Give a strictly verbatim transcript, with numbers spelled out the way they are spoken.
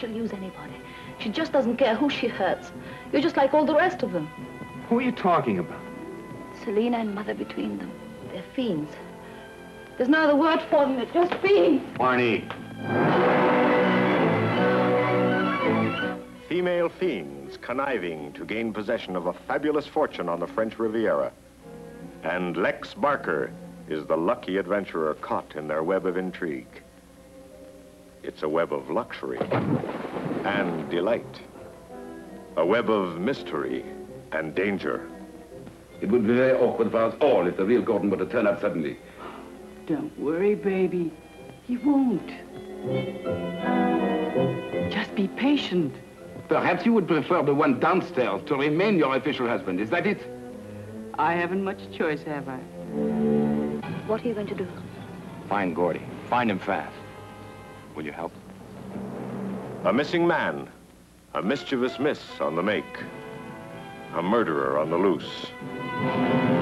she'll use anybody. She just doesn't care who she hurts. You're just like all the rest of them. Who are you talking about? Selena and Mother between them. They're fiends. There's no other word for them. They're just fiends. Barney. Female fiends conniving to gain possession of a fabulous fortune on the French Riviera. And Lex Barker is the lucky adventurer caught in their web of intrigue. It's a web of luxury and delight. A web of mystery and danger. It would be very awkward for us all if the real Gordon were to turn up suddenly. Don't worry, baby. He won't. Just be patient. Perhaps you would prefer the one downstairs to remain your official husband. Is that it? I haven't much choice, have I? What are you going to do? Find Gordy. Find him fast. Will you help? A missing man. A mischievous miss on the make. A murderer on the loose.